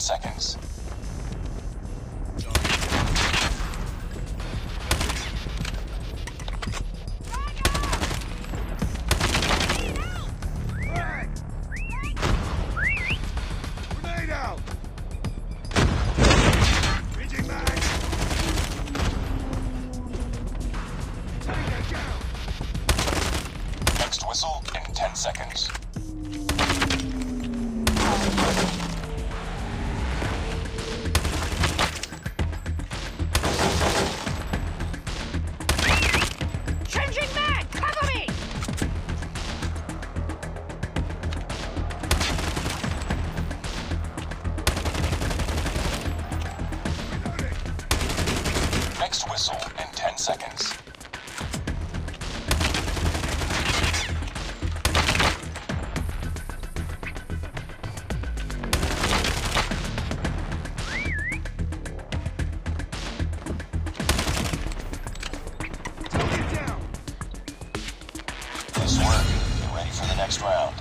seconds. Next whistle in 10 seconds. Changing mag! Cover me! Next whistle in 10 seconds. Nice work. Get ready for the next round.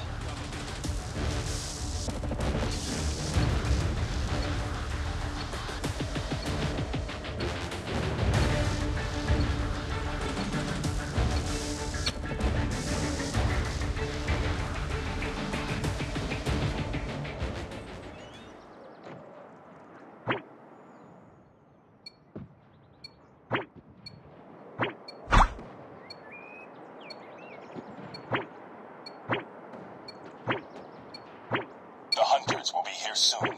The hunters will be here soon.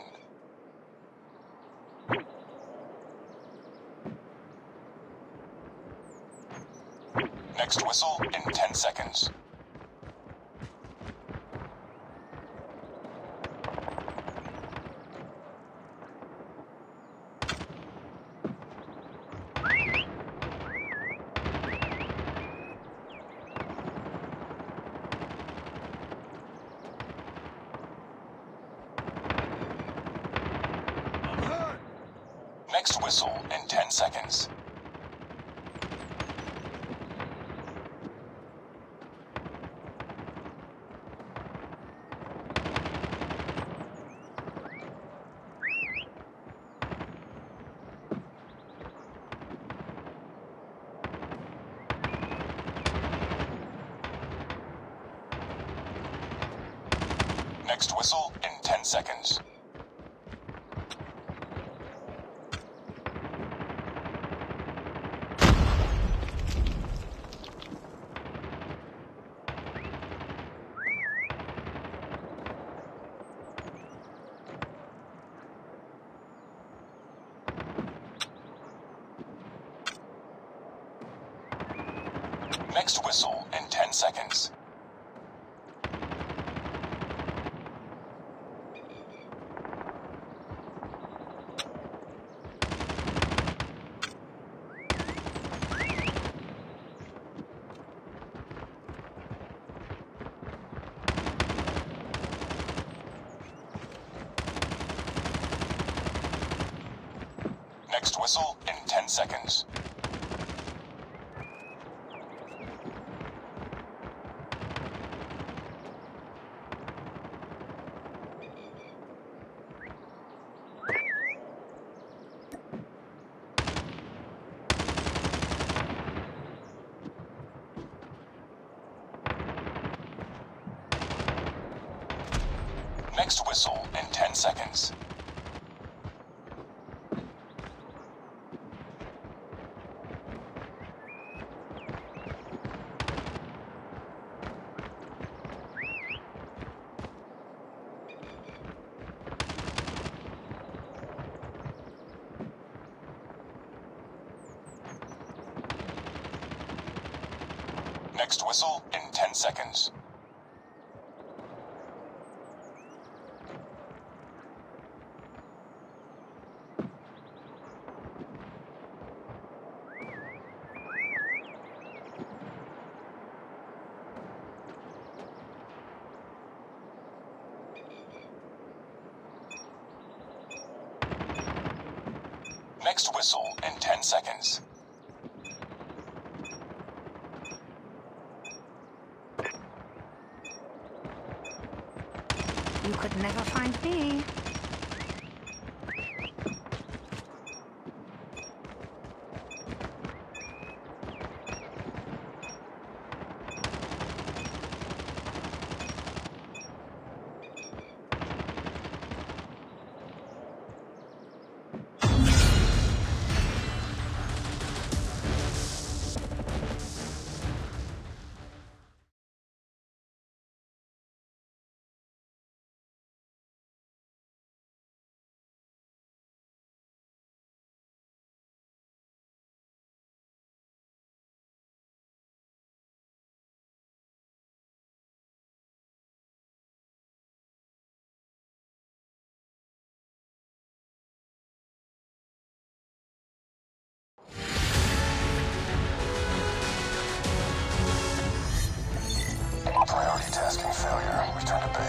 Next whistle in 10 seconds. Next whistle in 10 seconds. Next whistle in 10 seconds. Next whistle in 10 seconds. Next whistle in 10 seconds. Next whistle in 10 seconds. Next whistle in 10 seconds. Next whistle in 10 seconds. You could never find me.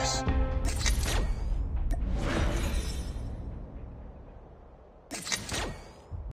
eyes.